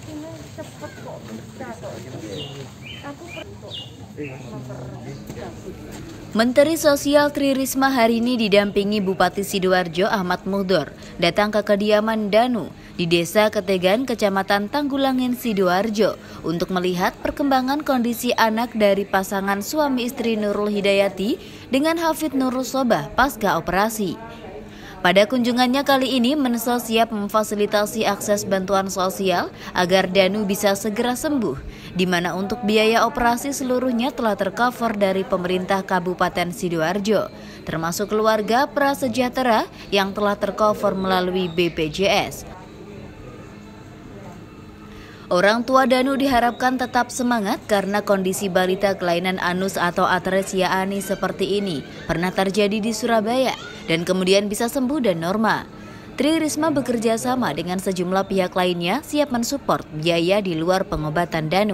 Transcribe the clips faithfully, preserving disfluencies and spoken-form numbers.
operasinya cepet kok, bisa kok. Aku Menteri Sosial Tri Risma hari ini didampingi Bupati Sidoarjo Ahmad Muhdor datang ke kediaman Danu di Desa Ketegan, Kecamatan Tanggulangin, Sidoarjo untuk melihat perkembangan kondisi anak dari pasangan suami istri Nurul Hidayati dengan Hafid Nurul Sobah pasca operasi. Pada kunjungannya kali ini, Menso siap memfasilitasi akses bantuan sosial agar Danu bisa segera sembuh, di mana untuk biaya operasi seluruhnya telah tercover dari pemerintah Kabupaten Sidoarjo, termasuk keluarga prasejahtera yang telah tercover melalui B P J S. Orang tua Danu diharapkan tetap semangat karena kondisi balita kelainan anus atau atresia ani seperti ini pernah terjadi di Surabaya dan kemudian bisa sembuh dan normal. Tri Risma bekerja sama dengan sejumlah pihak lainnya siap mensupport biaya di luar pengobatan Danu.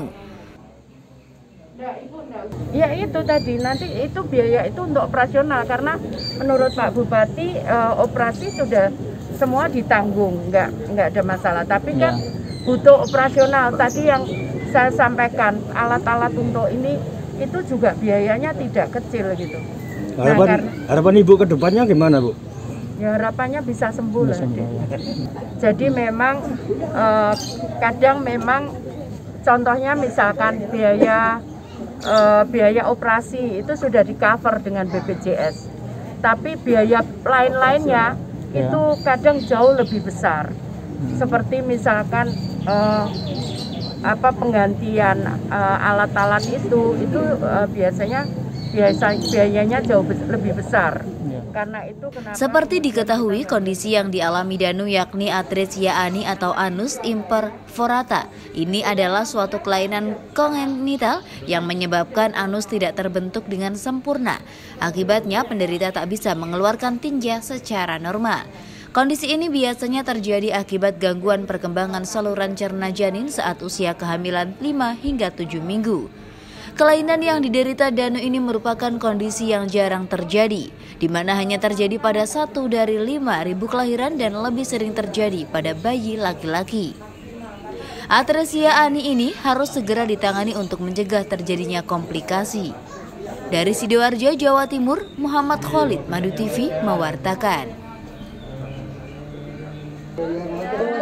Ya itu tadi, nanti itu biaya itu untuk operasional karena menurut Pak Bupati eh, operasi sudah semua ditanggung, nggak nggak ada masalah. Tapi kan ya, butuh operasional tadi yang saya sampaikan, alat-alat untuk ini itu juga biayanya tidak kecil gitu. Harapan, nah, karena, harapan Ibu ke depannya gimana, Bu? Ya harapannya bisa sembuh lah. Jadi memang eh, kadang memang contohnya misalkan biaya eh, biaya operasi itu sudah di cover dengan B P J S, tapi biaya lain-lainnya ya, itu kadang jauh lebih besar. Seperti misalkan uh, apa penggantian alat-alat uh, itu itu uh, biasanya biasa biayanya jauh be lebih besar. Karena itu kenapa seperti diketahui kondisi yang dialami Danu yakni atresia ani atau anus imperforata. Ini adalah suatu kelainan kongenital yang menyebabkan anus tidak terbentuk dengan sempurna. Akibatnya penderita tak bisa mengeluarkan tinja secara normal. Kondisi ini biasanya terjadi akibat gangguan perkembangan saluran cerna janin saat usia kehamilan lima hingga tujuh minggu. Kelainan yang diderita Danu ini merupakan kondisi yang jarang terjadi, di mana hanya terjadi pada satu dari lima ribu kelahiran dan lebih sering terjadi pada bayi laki-laki. Atresia ani ini harus segera ditangani untuk mencegah terjadinya komplikasi. Dari Sidoarjo, Jawa Timur, Muhammad Khalid, Madu T V mewartakan. Thank you.